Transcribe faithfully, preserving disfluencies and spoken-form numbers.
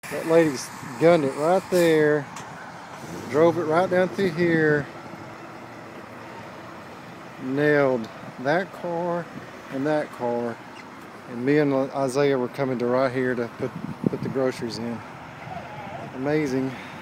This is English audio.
That lady's gunned it right there. Drove it right down through here. Nailed that car and that car. And me and Isaiah were coming to right here to put, put the groceries in. Amazing.